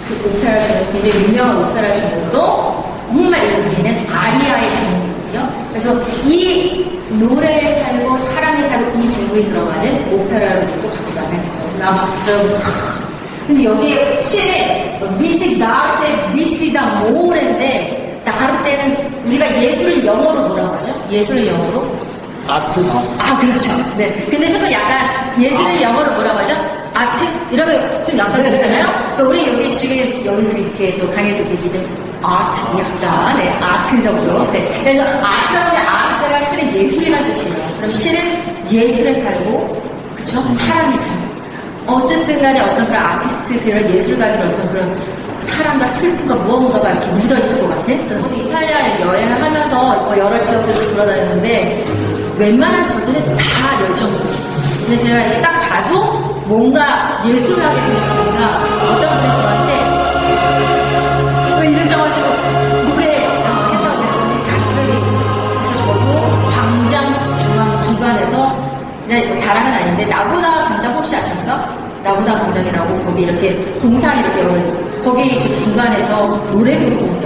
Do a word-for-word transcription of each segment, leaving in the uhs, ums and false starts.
그 오페라 중에 굉장히 유명한 오페라 중에도 정말 여기는 아리아의 제목이거든요. 그래서 이 노래에 살고 사랑에 살고 이 제목이 들어가는 오페라를 또 같이 가는 거예요. 아마 여러분 근데 여기에 시에 미시 나올 때 미시다 모래인데 나올 때는 우리가 예술을 영어로 뭐라고 하죠? 예술을 영어로? 아트. 아 그렇죠. 네. 근데 조금 약간 예술을 아. 영어로 뭐라고 하죠? 아트? 이러면 좀 약간 그렇잖아요? 그러니까 우리 여기 지금 여기서 이렇게 또 강의 듣기들 아트 약간 네 아트 정도. 네. 그래서 아트라는 아트가 실은 예술이라는 뜻이에요. 그럼 실은 예술에 살고 그렇죠? 사랑에 살고. 어쨌든 간에 어떤 그런 아티스트, 그런 예술가들 어떤 그런 사랑과 슬픔과 무언가가 이렇게 묻어있을 것 같은? 그래서 저도 이탈리아에 여행을 하면서 여러 지역들을 돌아다녔는데, 웬만한 지역들은 다 열정적이에요. 근데 제가 이게 딱 봐도 뭔가 예술을 하게 생겼으니까, 어떤 분이 저한테, 왜 이러셔가지고, 노래 했다고 그랬더니, 갑자기, 그래서 저도 광장 중앙, 중간에서, 그냥 자랑은 아닌데 나보다 광장 혹시 아십니까? 나보다 광장이라고 거기 이렇게 동상 이렇게 오는 거기 저 중간에서 노래 부르고 온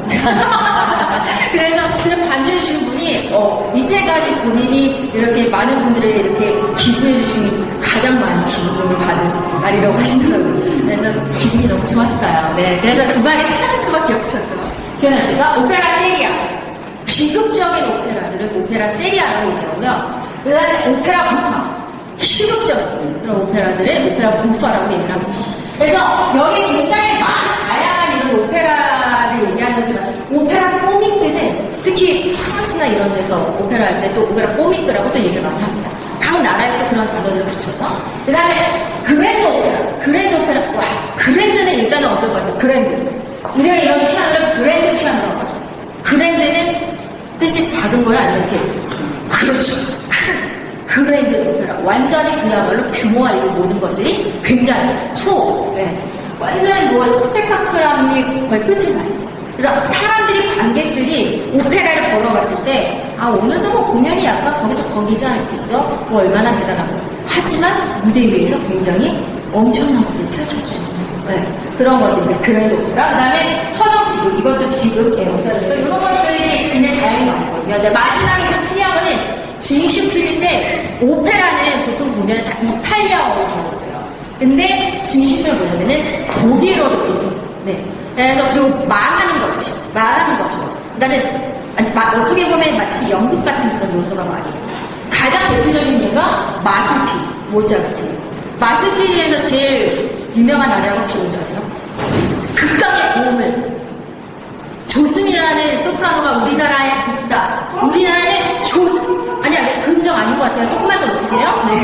여자. 그래서 그냥 반주해 주신 분이 어, 이때까지 본인이 이렇게 많은 분들을 이렇게 기부해 주신 가장 많은 기부를 받은 날이라고 하시더라고요. 그래서 기분이 너무 좋았어요. 네, 그래서 두 방에 찾을 수밖에 없었어요. 기현아 씨가 오페라 세리아 비극적인 오페라들을 오페라 세리아라고 얘기하고요. 그 다음에 오페라 부파, 시극적인 그런 오페라들을 오페라 부파라고 얘기를 합니다. 그래서 여기 굉장히 많은 다양한 이런 오페라를 얘기하는지만 오페라 꼬믹들은 특히 프랑스나 이런 데서 오페라 할 때 또 오페라 꼬믹들하고 또 얘기를 많이 합니다. 각 나라에 또 그런 단어들을 붙여서 그 다음에 그랜드 오페라, 그랜드 오페라, 와 그랜드는 일단은 어떤 거죠? 그랜드 우리가 이런 피아노를 그랜드 피아노라고 하죠. 그랜드는 뜻이 작은 거야? 아니면 이렇게 그렇죠. 그랜드 오페라. 완전히 그야말로 규모와 이 모든 것들이 굉장히 초, 네. 완전히 뭐 스펙타클함이 거의 끝이 나요. 그래서 사람들이, 관객들이 오페라를 보러 갔을 때, 아, 오늘도 뭐 공연이 약간 거기서 거기지 않겠어? 뭐 얼마나 대단하고. 하지만 무대 위에서 굉장히 엄청난 것들이 펼쳐지죠. 네. 그런 것들, 이제 그랜드 오페라. 그 다음에 서정 지극, 이것도 지극, 예, 오페라니까 이런 것들이 굉장히 다양히 많거든요. 근데 마지막에 좀 특이한 거는 진슈필인데 오페라는 보통 보면 다 이탈리아어로 되었어요. 근데 진슈필은 뭐냐면은 독일어로 네. 그래서 그리고 말하는 것이 말하는 것처럼. 그러니까는 아니, 마, 어떻게 보면 마치 연극 같은 그런 요소가 많이. 가장 대표적인 예가 마술피, 모차르트. 마술피에서 제일 유명한 아리아가 혹시 뭔지 아세요? 극강의 고음을 조스미라는 소프라노가 우리나라에 있다. 우리나라는 조스 아니야, 금정 아닌 것 같아요. 조금만 더 높이세요. 네.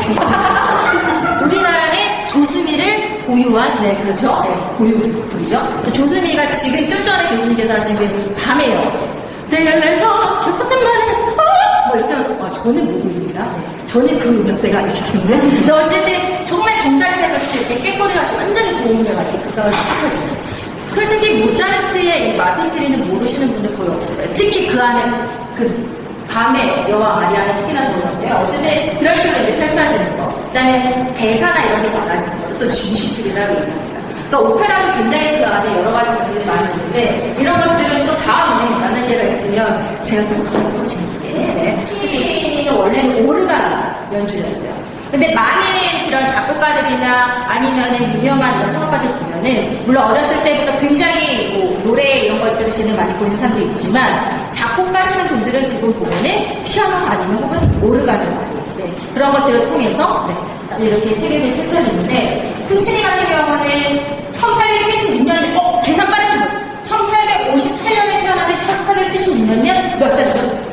우리나라의 조스미를 보유한, 네, 그렇죠. 네, 보유물이죠. 조스미가 지금 좀 전에 교수님께서 하신 그 밤에요. 내가 결코 말에, 뭐 이렇게 하면서, 아, 저는 못 읽습니다. 네. 저는 그 음역대가 아니기 때문에. 근데 어쨌든 정말 종달새같이 이렇게 깨꼬리가 완전히 고음을 이렇게 극강을 합쳐집니다. 솔직히 모차르트의 이 마술피리는 모르시는 분들 거의 없을 거예요. 특히 그 안에 그 밤의 여왕 아리아는 특히나 좋은데요. 어쨌든 그런 식으로 이제 펼쳐지는 거. 그 다음에 대사나 이런 게 많아지는 거를 또 진시필이라고 얘기합니다. 그러니까 오페라도 굉장히 그 안에 여러 가지 분들이 많이 있는데 이런 것들은 또 다음에 만날 때가 있으면 제가 또 그런 거 재밌게. 네. 시인이 원래는 오르간 연주자였어요. 근데 많은 이런 작곡가들이나 아니면은 유명한 이런 성악가들 보면은 물론 어렸을 때부터 굉장히 뭐 노래 이런 것들을 진을 많이 보이는 사람도 있지만 작곡가시는 분들은 기본 보면은 피아노가 아니면 혹은 오르간을 많이 네, 그런 것들을 통해서 네, 이렇게 세계를 펼쳐지는데 푸치니 같은 경우는 천팔백칠십육 년 어 계산 빠르신 분 천팔백오십팔 년에 태어났는데 천팔백칠십육 년이면 몇 살이죠?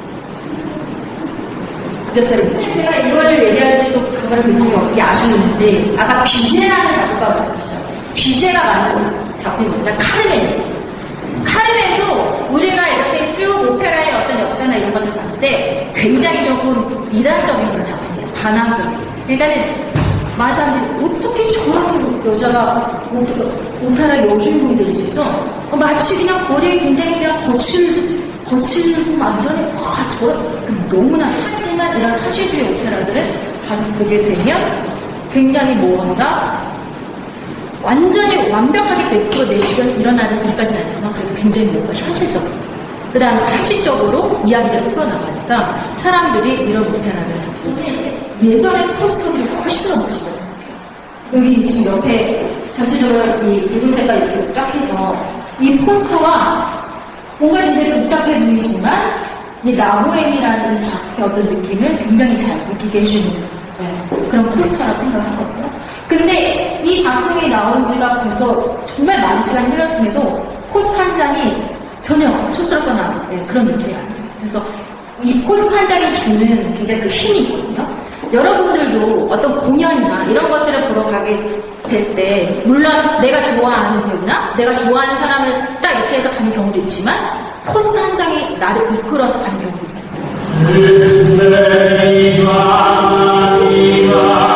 몇 살입니다. 제가 이걸 얘기할 때 또 가만히 교수님이 어떻게 아시는지 아까 비제라는 작곡가가 말씀하시죠. 비제가 만든 작품입니다. 카르멘. 카르멘도 우리가 이렇게 쭉 오페라의 어떤 역사나 이런 것들 봤을 때 굉장히 조금 이단적인 그런 작품이에요. 반항적인. 그러니까는 많은 사람들이 어떻게 저런 여자가 오페라 여주인공이 될 수 있어? 어, 마치 그냥 거리에 굉장히 그냥 거칠 거칠고 완전히 와 저런 너무나 하지만 이런 사실주의 오페라들은 보게 되면 굉장히 뭔가 완전히 완벽하게 백 퍼센트 내 주변에 일어나는 일까지는 아니지만 그래도 굉장히 뭔가 현실적으로 그 다음에 사실적으로 이야기를 풀어나가니까 사람들이 이런 우편함을 잡고 예전에 포스터들이 훨씬 더 멋있어요. 여기 지금 옆에 전체적으로 이 붉은 색깔 이렇게 쫙 해서 이 포스터가 뭔가 굉장히 복잡해 보이지만 이 라보엠이라는 이 작품의 어떤 느낌을 굉장히 잘 느끼게 해주는 네, 그런 포스터라고 생각하거든요. 근데 이 작품이 나온 지가 벌써 정말 많은 시간이 흘렀음에도 포스터 한 장이 전혀 촌스럽거나 네, 그런 느낌이 아니에요. 그래서 이 포스터 한 장이 주는 굉장히 그 힘이 있거든요. 여러분들도 어떤 공연이나 이런 것들을 보러 가게 될 때 물론 내가 좋아하는 배우나 내가 좋아하는 사람을 딱 이렇게 해서 가는 경우도 있지만 포스터 한 장이 나를 이끌어서 가는 경우도 있잖아요.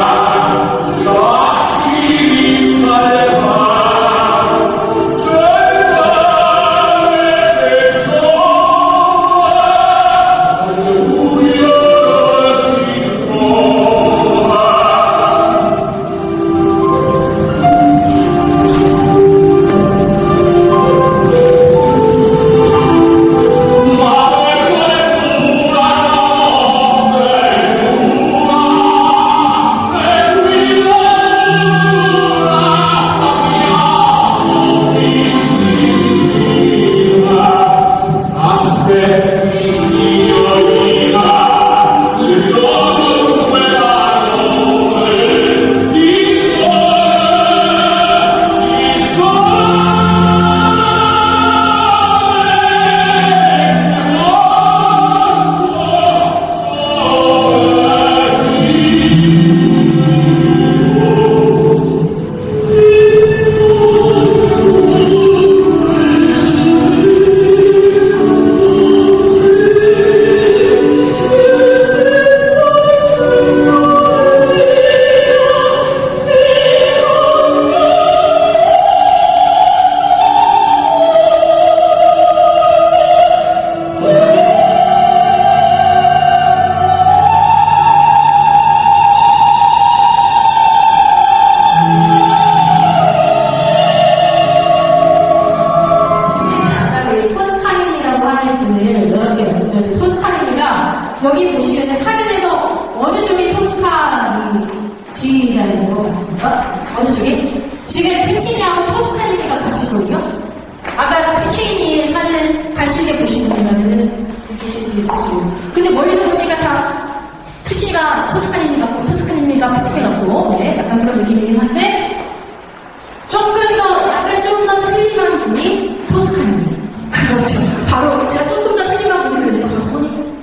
여기 보시면 사진에서 어느 쪽이 토스카니 지휘자인 것 같습니까? 어느 쪽이? 지금 푸치니하고 토스카니가 같이 보이요? 아까 푸치니의 사진을 관심있게 보신 분이라면 느끼실 수 있으시고 근데 멀리서 보시니까 다 푸치니가 토스카니 같고 토스카니가 푸치니 같고 네, 약간 그런 느낌이긴 한데 조금 더 약간 좀 더 슬림한 분이 토스카니 그렇죠. 바로 제가 조금 더 슬림한 분이 그러니까 바로 손이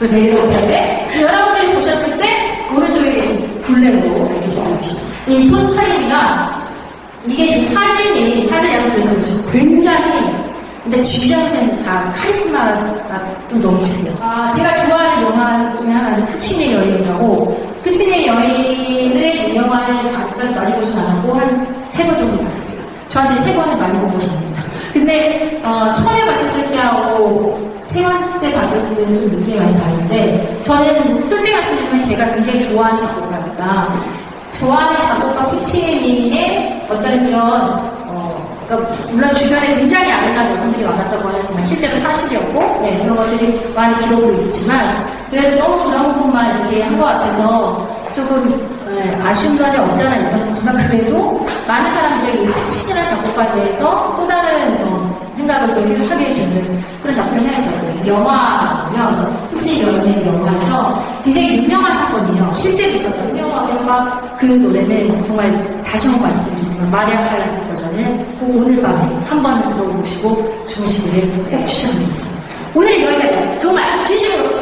내려오는데 여러분들이 보셨을 때 오른쪽에 계신 블랙으로 이렇게 좋아하시죠. 이 토스카니가 이게 지금 사진이 사진 양쪽에서 지금 굉장히 근데 주변에는 다 카리스마가 좀 넘치세요. 아 제가 좋아하는 영화 중에 하나는 푸치니의 여인이라고 푸치니의 여인을 영화는 아직까지 많이 보진 않았고 한 세 번 정도 봤습니다. 저한테 세 번을 많이 본 것입니다. 근데 어, 처음에 봤었을 때하고 세 번째 봤었을 때는 좀 느낌이 많이 다른데 저는 솔직히 말씀드리면 제가 굉장히 좋아하는 작곡가니까 좋아하는 작곡가 푸치니의 어떤 이런 어, 그러니까 물론 주변에 굉장히 아름다운 여성들이 많았다고 하지만 실제로 사실이었고 네, 그런 것들이 많이 기록으로 있지만 그래도 너무 그런 부분만 이렇게 한 것 같아서 조금 네, 아쉬운 면이 없잖아 있었지만 그래도 많은 사람들에게 이 푸치니라는 작곡가에 대해서 또 다른 어, 생각을 또 하게 해주는 그런 작품을 해냈었어요. 그래서 영화며 푸치니 여인의 영화에서 굉장히 유명한 사건이에요. 실제로 있었던 영화 그 노래는 정말 다시 한번 말씀드리지만 마리아 칼라스 버전을 꼭 오늘 밤에 한 번 들어보시고 주무시기를 꼭 추천드리겠습니다. 오늘 여기까지 정말 진심으로